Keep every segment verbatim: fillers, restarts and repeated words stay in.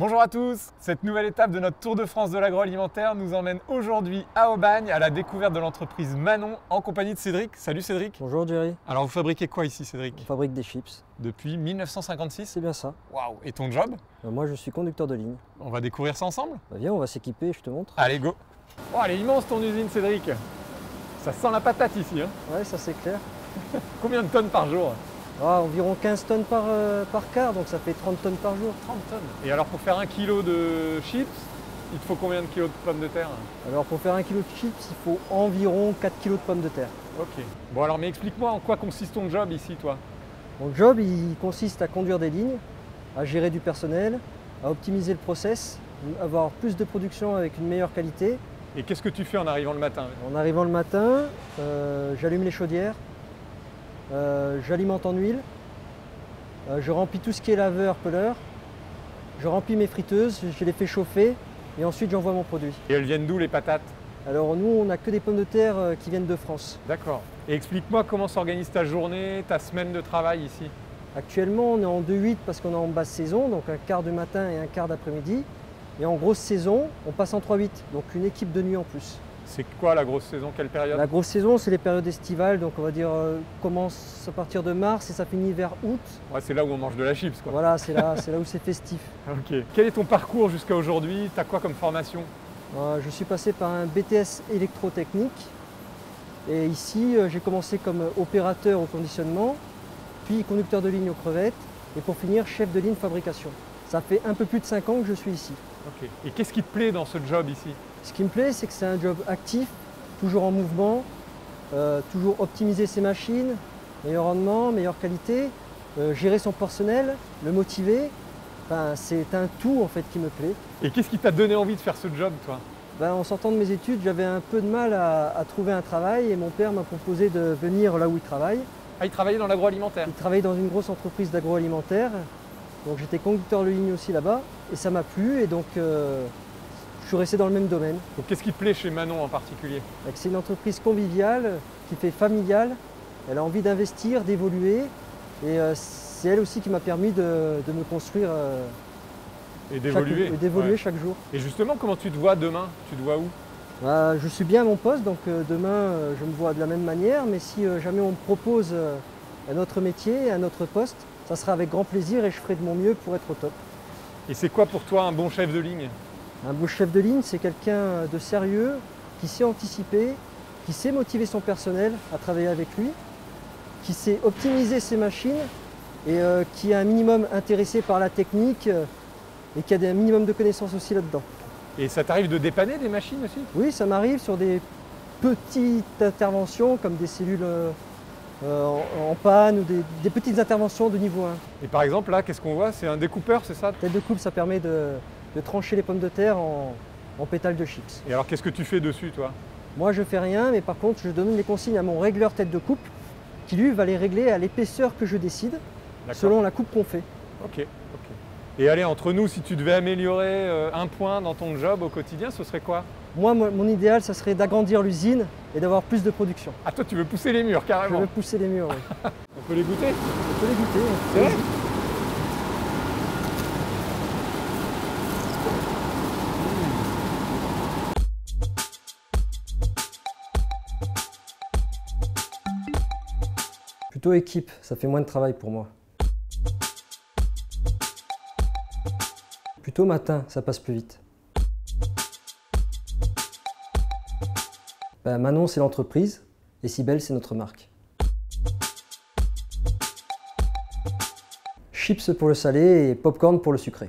Bonjour à tous. Cette nouvelle étape de notre Tour de France de l'agroalimentaire nous emmène aujourd'hui à Aubagne à la découverte de l'entreprise Manon en compagnie de Cédric. Salut Cédric. Bonjour Jerry. Alors vous fabriquez quoi ici Cédric? On fabrique des chips. Depuis mille neuf cent cinquante-six? C'est bien ça. Waouh. Et ton job? Euh, Moi je suis conducteur de ligne. On va découvrir ça ensemble? Bah, viens, on va s'équiper, je te montre. Allez go. Oh, elle est immense ton usine Cédric. Ça sent la patate ici hein. Ouais, ça c'est clair. Combien de tonnes par jour? Ah, environ quinze tonnes par, euh, par quart, donc ça fait trente tonnes par jour. trente tonnes. Et alors pour faire un kilo de chips, il te faut combien de kilos de pommes de terre? Alors pour faire un kilo de chips, il faut environ quatre kilos de pommes de terre. Ok. Bon alors mais explique-moi en quoi consiste ton job ici toi? Mon job, il consiste à conduire des lignes, à gérer du personnel, à optimiser le process, avoir plus de production avec une meilleure qualité. Et qu'est-ce que tu fais en arrivant le matin? En arrivant le matin, euh, j'allume les chaudières, euh, j'alimente en huile, euh, je remplis tout ce qui est laveur, peleur, je remplis mes friteuses, je les fais chauffer et ensuite j'envoie mon produit. Et elles viennent d'où les patates? Alors nous, on n'a que des pommes de terre euh, qui viennent de France. D'accord. Et explique-moi comment s'organise ta journée, ta semaine de travail ici? Actuellement, on est en deux huit parce qu'on est en basse saison, donc un quart du matin et un quart d'après-midi. Et en grosse saison, on passe en trois huit, donc une équipe de nuit en plus. C'est quoi la grosse saison? Quelle période? La grosse saison, c'est les périodes estivales, donc on va dire euh, commence à partir de mars et ça finit vers août. Ouais, c'est là où on mange de la chips quoi. Voilà, c'est là, c'est là où c'est festif. Ok. Quel est ton parcours jusqu'à aujourd'hui? T'as quoi comme formation? Euh, je suis passé par un B T S électrotechnique et ici euh, j'ai commencé comme opérateur au conditionnement, puis conducteur de ligne aux crevettes et pour finir chef de ligne fabrication. Ça fait un peu plus de cinq ans que je suis ici. Ok. Et qu'est-ce qui te plaît dans ce job ici? Ce qui me plaît, c'est que c'est un job actif, toujours en mouvement, euh, toujours optimiser ses machines, meilleur rendement, meilleure qualité, euh, gérer son personnel, le motiver. Enfin, c'est un tout en fait qui me plaît. Et qu'est-ce qui t'a donné envie de faire ce job toi? Ben, en sortant de mes études, j'avais un peu de mal à, à trouver un travail et mon père m'a proposé de venir là où il travaille. Ah, il travaillait dans l'agroalimentaire? Il travaillait dans une grosse entreprise d'agroalimentaire, donc j'étais conducteur de ligne aussi là-bas et ça m'a plu et donc euh, je suis resté dans le même domaine. Donc qu'est-ce qui te plaît chez Manon en particulier? C'est une entreprise conviviale, qui fait familiale, elle a envie d'investir, d'évoluer et euh, c'est elle aussi qui m'a permis de, de me construire euh, Et d'évoluer. chaque, et d'évoluer Ouais. chaque jour. Et justement, comment tu te vois demain? Tu te vois où? Bah, je suis bien à mon poste, donc euh, demain euh, je me vois de la même manière, mais si euh, jamais on me propose euh, un autre métier, un autre poste, ça sera avec grand plaisir et je ferai de mon mieux pour être au top. Et c'est quoi pour toi un bon chef de ligne? Un beau chef de ligne, c'est quelqu'un de sérieux, qui sait anticiper, qui sait motiver son personnel à travailler avec lui, qui sait optimiser ses machines et euh, qui est un minimum intéressé par la technique euh, et qui a un minimum de connaissances aussi là-dedans. Et ça t'arrive de dépanner des machines aussi? Oui, ça m'arrive sur des petites interventions comme des cellules euh, euh, en, en panne ou des, des petites interventions de niveau un. Et par exemple là, qu'est-ce qu'on voit? C'est un découpeur, c'est ça? Tête de coupe, ça permet de, de trancher les pommes de terre en, en pétales de chips. Et alors qu'est-ce que tu fais dessus toi? Moi, je fais rien, mais par contre, je donne les consignes à mon régleur tête de coupe qui, lui, va les régler à l'épaisseur que je décide, selon la coupe qu'on fait. Ok, ok. Et allez, entre nous, si tu devais améliorer euh, un point dans ton job au quotidien, ce serait quoi? Moi, mon mon idéal, ça serait d'agrandir l'usine et d'avoir plus de production. Ah, toi, tu veux pousser les murs, Je carrément. veux pousser les murs, oui. On peut les goûter? On peut les goûter. C'est vrai? Plutôt équipe, ça fait moins de travail pour moi. Plutôt matin, ça passe plus vite. Ben, Manon, c'est l'entreprise et Cybelle, c'est notre marque. Chips pour le salé et popcorn pour le sucré.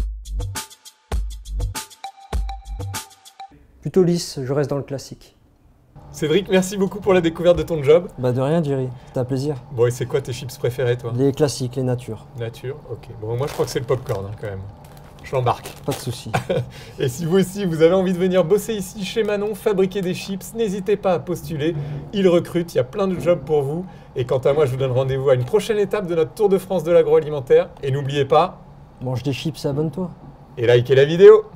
Plutôt lisse, je reste dans le classique. Cédric, merci beaucoup pour la découverte de ton job. Bah de rien, Jerry, c'était un plaisir. Bon, et c'est quoi tes chips préférés, toi? Les classiques, les natures. Nature, ok. Bon, moi, je crois que c'est le popcorn, hein, quand même. Je l'embarque. Pas de soucis. Et si vous aussi, vous avez envie de venir bosser ici chez Manon, fabriquer des chips, n'hésitez pas à postuler. Ils recrutent, il y a plein de jobs pour vous. Et quant à moi, je vous donne rendez-vous à une prochaine étape de notre Tour de France de l'agroalimentaire. Et n'oubliez pas... Mange des chips et abonne-toi. Et likez la vidéo.